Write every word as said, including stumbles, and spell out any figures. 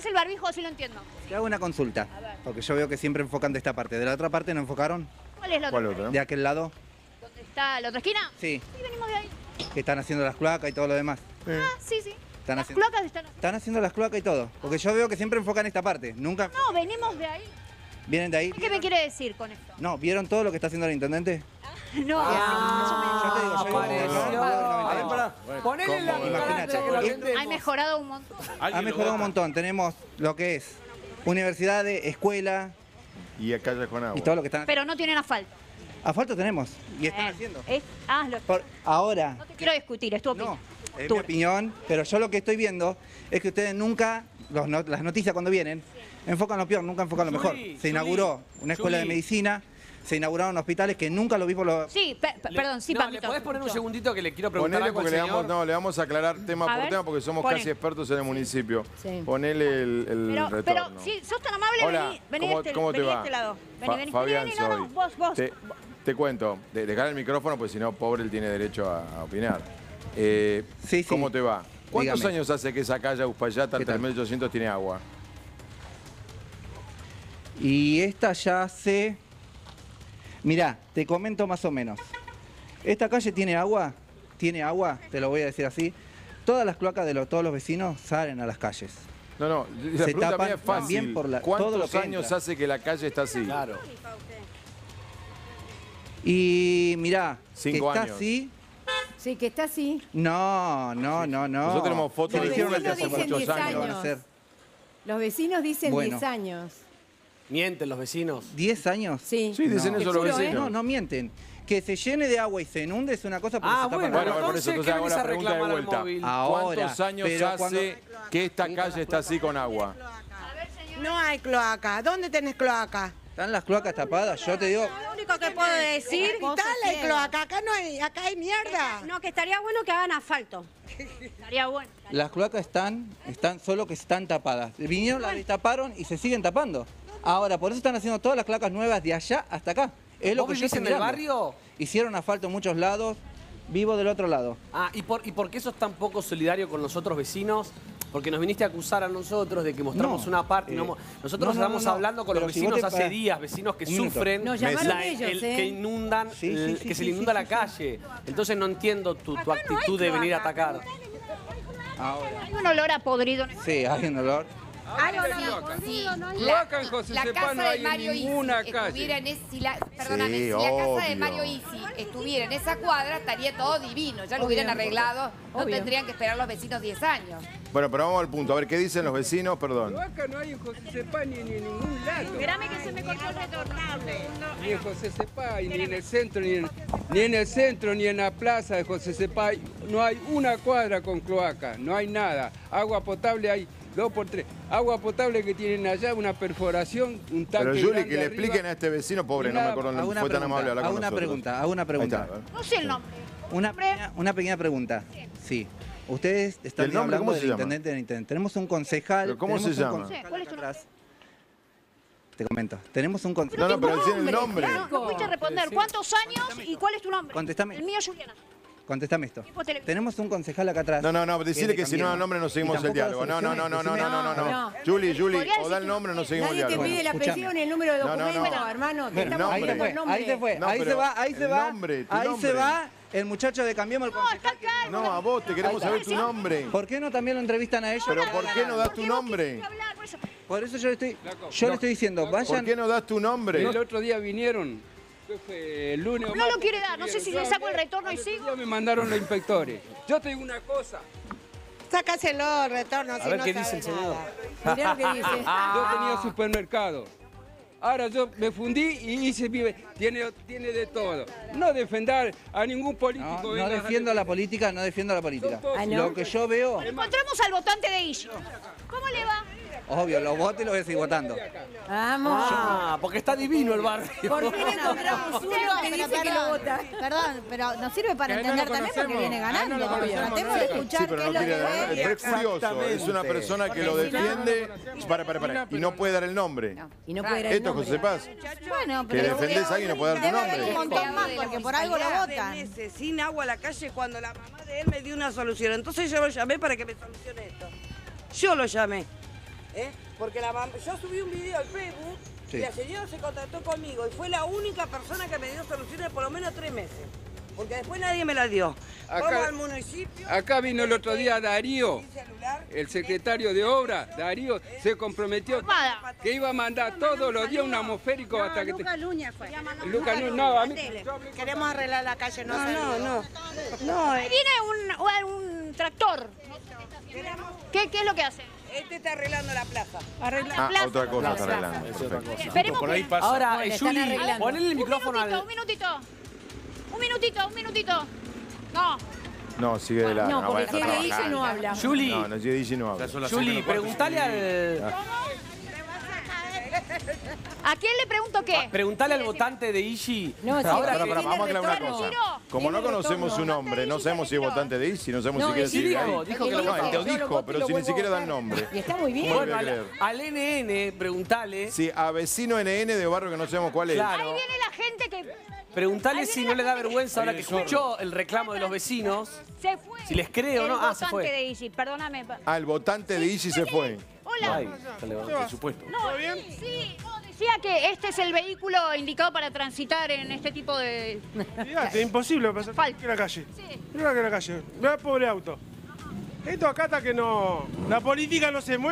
el barbijo, así lo entiendo. Te hago una consulta, porque yo veo que siempre enfocan de esta parte. ¿De la otra parte no enfocaron? ¿Cuál es la otra? ¿Cuál otra? ¿De aquel lado? ¿Dónde está la otra esquina? Sí. Sí, venimos de ahí. Que están haciendo las cloacas y todo lo demás. Ah, sí, sí. Están Las haciendo, cloacas están... están haciendo las cloacas y todo. Porque yo veo que siempre enfocan esta parte. Nunca No, venimos de ahí. vienen de ahí. ¿Qué me quiere decir con esto? No, ¿vieron todo lo que está haciendo el intendente? No, más o menos. Yo te digo, yo digo, apareció. no, A ver, no, pará. Ponele la ¿cómo? cara Imagínate. que lo entendemos. Ha mejorado un montón. Ha mejorado un montón. Tenemos lo que es universidades, escuela Y acá ya con agua. y todo lo que están. Pero no tienen asfalto. Asfalto tenemos y están Bien. haciendo. Es- ah, lo- Por- ahora, no te quiero discutir, es tu opinión. no, es Tu- mi opinión, pero yo lo que estoy viendo es que ustedes nunca, los no- las noticias cuando vienen, enfocan lo peor, nunca enfocan lo mejor. Juli, Se inauguró una escuela de Juli. medicina, se inauguraron hospitales que nunca lo vi por los... Sí, pe- pe- Le- perdón, sí, no, Paquito. ¿le podés poner un escucho. segundito que le quiero preguntar Ponele algo al porque le señor? vamos, no, le vamos a aclarar tema A por ver, tema porque somos poné. casi expertos en el municipio. Sí. Ponele el, el Pero, retorno. pero si sos tan amable, Hola, vení, vení ¿cómo, de este, cómo te vení de va? este lado. Vení, Fa- vení, Fabián vení, no, no, soy. vos, vos. Te, te cuento, de- dejar el micrófono porque si no, pobre, él tiene derecho a, a opinar. Eh, Sí, sí. ¿Cómo te va? ¿Cuántos Dígame. años hace que esa calle Uspallata, ¿Qué el tal? tres mil ochocientos, tiene agua? Y esta ya hace... Mirá, te comento más o menos. Esta calle tiene agua, tiene agua, te lo voy a decir así. Todas las cloacas de los- todos los vecinos salen a las calles. No, no, la Se pregunta tapan mía es fácil. también por la- ¿Cuántos todo lo que años entra. hace que la calle está así? Claro. Y mirá, Cinco que está años. así... Sí, que está así. No, no, no, no. Nosotros tenemos fotos Se de le hicieron vecinos antes hace dicen muchos diez años. Van a años. ser Los vecinos dicen Bueno. diez años. Mienten los vecinos. ¿diez años? Sí. Sí, dicen No. eso Te los juro, ¿eh? vecinos. No, no mienten. Que se llene de agua y se inunde es una cosa porque Ah, se tapan bueno, las Bueno, cloacas. por eso entonces, entonces ¿qué hago venís la a pregunta de reclamar al vuelta. móvil? Ahora, ¿Cuántos años pero hace cuando- que esta calle está así con agua? No hay cloaca. ¿Dónde tenés cloaca? Están las cloacas tapadas, yo te digo... Lo único que puedo decir... Dale hay cloaca. Acá no hay, acá hay mierda. No, que estaría bueno que hagan asfalto. Estaría bueno. Las cloacas están, están solo que están tapadas. Vinieron, las destaparon y se siguen tapando. Ahora, por eso están haciendo todas las cloacas nuevas de allá hasta acá. Es lo ¿Vos que yo vivís estoy en el mirando. barrio? Hicieron asfalto en muchos lados, vivo del otro lado. Ah, ¿y por, ¿y por qué sos tan poco solidario con los otros vecinos? Porque nos viniste a acusar a nosotros de que mostramos No, una parte. y eh, no mo- nosotros no, no, estamos no, no. hablando con Pero los si vos vecinos te hace pa- días, vecinos que Un minuto. sufren, Nos llamaron la- ellos, el- ¿eh? que inundan, Sí, el- sí, sí, que se sí, le inunda sí, la sí, calle. Entonces no entiendo tu, tu actitud de venir a atacar. Ahora. Hay un olor a podrido. en el- Sí, hay un olor. Sí, la, Cloaca en José la Cepaz casa no de hay en Mario ninguna Isi calle. estuviera en es- si la, perdóname, Sí, si la casa de obvio. Mario Isi estuviera en esa cuadra, estaría todo divino, ya lo hubieran Obvio. arreglado, no Obvio. tendrían que esperar los vecinos diez años. Bueno, pero vamos al punto. A ver, ¿qué dicen los vecinos? Perdón. Cloaca no hay en José Cepaz ni, ni en ningún lado. Espérame que se me cortó el retorno. Ni en José Cepaz, ni en el centro, ni en, ni en el centro, ni en la plaza de José Cepaz. No hay una cuadra con cloaca, no hay nada. Agua potable hay dos por tres. Agua potable que tienen allá, una perforación, un tanque Pero Juli, grande que le arriba. expliquen a este vecino, pobre, Y no me nada, acuerdo, Hago no una fue tan pregunta, amable hablar hago con una nosotros. pregunta, hago una Ahí pregunta. está, a ver. No sé el nombre. Una pequeña, una pequeña pregunta. Sí. Ustedes están ¿El nombre hablando cómo del se llama? intendente del intendente. Tenemos un concejal. ¿Pero cómo tenemos se un llama? concejal Sí, ¿cuál es tu acá atrás. Te comento. Tenemos un No, concejal. no, pero decían el nombre. No, no fuiste a responder. ¿Cuántos años y cuál es tu nombre? Contestame. El mío es Juliana. Contéstame esto. Tipo televisión. Tenemos un concejal acá atrás. No, no, no, decirle es de que si no da Cambiemos. nombre no seguimos Y el tampoco da diálogo. No, no, no, no, no, no, soluciones. no, no, No. no. Juli, Juli, Podría o da el decir- nombre o no seguimos el Nadie te diálogo. pide el escúchame. apellido ni el número de No, no, documento, no. hermano. Te El estamos Ahí nombre. se fue, pidiendo el ahí se fue, No, ahí se pero va, ahí se el va. nombre, tu ahí nombre. se va el muchacho de Cambiemos el No, está concejal. acá. No, a vos te queremos saber tu nombre. ¿Por qué no también lo entrevistan a ellos? Pero ¿por qué no das tu Porque vos nombre? quisiste hablar, por eso. Por eso yo le estoy, Flaco, yo le no. estoy diciendo, ¿Por vayan. qué no das tu nombre? El otro día vinieron, ¿qué fue? El lunes o No martes lo quiere dar, no sé si vinieron. le saco el Yo retorno y al otro sigo. día me mandaron los inspectores. Yo te digo una cosa, Sácaselo, retorno, A si ver no qué sabe dice el señor. nada. Mirá lo que dice. yo tenía supermercado. Ahora yo me fundí y hice mi... Tiene, tiene de todo. No defender a ningún político. No, no vengas a defiendo la defender. política, no defiendo la política. Son todos Ah, ¿no? Lo que yo veo, Encontramos al votante de Illo. ¿Cómo le va? obvio, los votos los voy a seguir votando. Vamos. Ah, porque está divino el barrio. Por fin encontramos uno que dice que lo vota. Perdón, pero nos sirve para Que no entender lo también porque conocemos. viene Ah, no ganando. lo conocemos, Tratemos no de lo escuchar Sí, pero qué no es lo que quiere. ve. Es curioso, es una persona que lo defiende. Para, para, para. Y no puede dar el nombre. Y no puede dar el Esto, nombre. José Paz. Bueno, Que pero defendés a alguien y no puede dar tu debe haber un nombre. montón más porque por algo lo votan. meses sin agua a la calle cuando la mamá de él me dio una solución. Entonces yo lo llamé para que me solucione esto. Yo lo llamé. ¿eh? Porque la mam- yo subí un video al Facebook Sí. y la señora se contactó conmigo y fue la única persona que me dio soluciones por lo menos tres meses. Porque después nadie me la dio. Acá- Vamos al municipio. Acá vino el otro día Darío, sin celular. el secretario de obra. Darío se comprometió Nada. que iba a mandar todos los días un atmosférico hasta que... te- Lucas Luña fue. Lucas, no, no, a mí... Queremos arreglar la calle, no No, no, no. No, Ahí viene un, un tractor. ¿Qué, ¿Qué es lo que hace? este está arreglando la plaza. Ah, plaza. otra cosa está arreglando. Es otra cosa. Esperemos que... Ahora, Bueno, eh, están Juli, arreglando. ponele el Un micrófono minutito, al... un minutito. Un minutito, un minutito. No. No, sigue de la... No, porque está sigue ahí y trabajando. no habla. Juli, No, no, sigue y no habla. Juli, preguntale al... ¿A quién le pregunto qué? Preguntale al votante de Ishi. No, sí, ahora Pará, que- pará, tiene vamos a aclarar una retorno. cosa. Retiro. Como no Tiene conocemos su retorno. nombre, no sabemos si es votante de I S I, no sabemos No, si quiere él sí seguir dijo, ahí. dijo que No, lo él te Yo lo dijo, voto y pero lo si ni vuelvo siquiera a da votar. nombre. Y está muy bien. ¿Cómo le Bueno, voy a al, creer? al N N, preguntale. Sí, a vecino N N de barrio que no sabemos cuál es. Claro. Ahí viene la gente que Preguntale Ahí si viene no la le da gente. vergüenza ahora que escuchó el reclamo de los vecinos. se fue. Si les creo, el ¿no? Ah, se votante fue. de Isi, perdóname. Ah, el votante de I S I se fue. Hola. Ay, se levantó, por supuesto. No, sí, no, decía que este es el vehículo indicado para transitar en este tipo de... Fíjate, imposible pasar Falta. en la calle. Sí. Mira que en la calle. Vea pobre auto. Esto acá está que no... La política no se mueve.